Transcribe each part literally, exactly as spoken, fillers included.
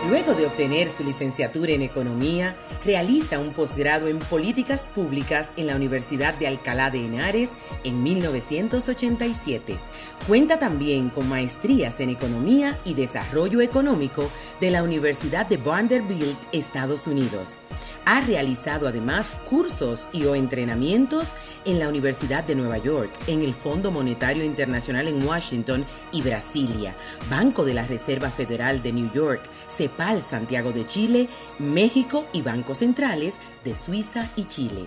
Luego de obtener su licenciatura en Economía, realiza un posgrado en Políticas Públicas en la Universidad de Alcalá de Henares en mil novecientos ochenta y siete. Cuenta también con maestrías en Economía y Desarrollo Económico de la Universidad de Vanderbilt, Estados Unidos. Ha realizado además cursos y o entrenamientos en la Universidad de Nueva York, en el Fondo Monetario Internacional en Washington y Brasilia, Banco de la Reserva Federal de New York, CEPAL Santiago de Chile, México y bancos centrales de Suiza y Chile.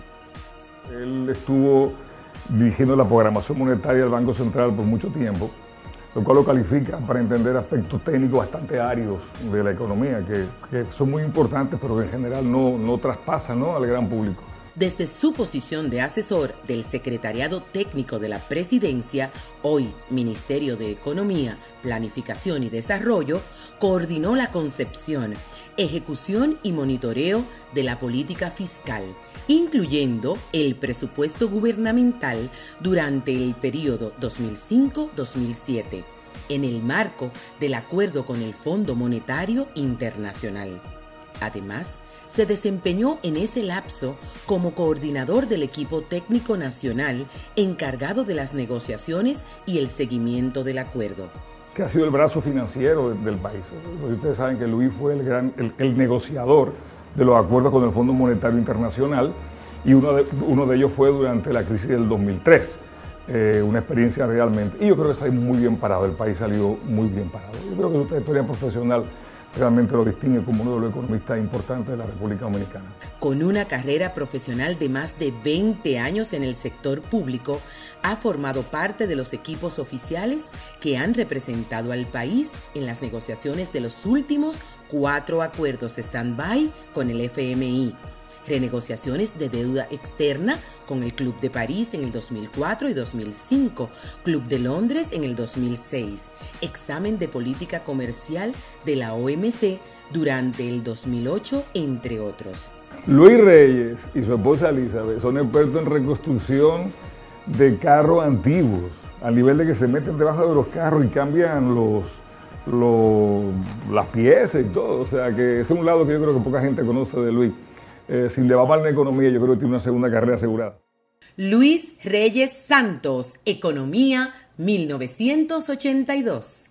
Él estuvo dirigiendo la programación monetaria del Banco Central por mucho tiempo, lo cual lo califica para entender aspectos técnicos bastante áridos de la economía, que, que son muy importantes, pero que en general no, no traspasan, ¿no?, al gran público. Desde su posición de asesor del Secretariado Técnico de la Presidencia, hoy Ministerio de Economía, Planificación y Desarrollo, coordinó la concepción, ejecución y monitoreo de la política fiscal, incluyendo el presupuesto gubernamental durante el periodo dos mil cinco a dos mil siete, en el marco del acuerdo con el Fondo Monetario Internacional. Además, se desempeñó en ese lapso como coordinador del equipo técnico nacional encargado de las negociaciones y el seguimiento del acuerdo. Que ha sido el brazo financiero del país. Ustedes saben que Luis fue el, gran, el, el negociador de los acuerdos con el Fondo Monetario Internacional y uno de, uno de ellos fue durante la crisis del dos mil tres. Eh, una experiencia realmente, y yo creo que salió muy bien parado, el país salió muy bien parado. Yo creo que esta historia profesional realmente lo distingue como uno de los economistas importantes de la República Dominicana. Con una carrera profesional de más de veinte años en el sector público, ha formado parte de los equipos oficiales que han representado al país en las negociaciones de los últimos cuatro acuerdos stand-by con el F M I, renegociaciones de deuda externa con el Club de París en el dos mil cuatro y dos mil cinco, Club de Londres en el dos mil seis, examen de política comercial de la O M C durante el dos mil ocho, entre otros. Luis Reyes y su esposa Elizabeth son expertos en reconstrucción de carros antiguos, al nivel de que se meten debajo de los carros y cambian los, los, las piezas y todo. O sea que ese es un lado que yo creo que poca gente conoce de Luis. Eh, si le va mal en economía, yo creo que tiene una segunda carrera asegurada. Luis Reyes Santos, Economía, mil novecientos ochenta y dos.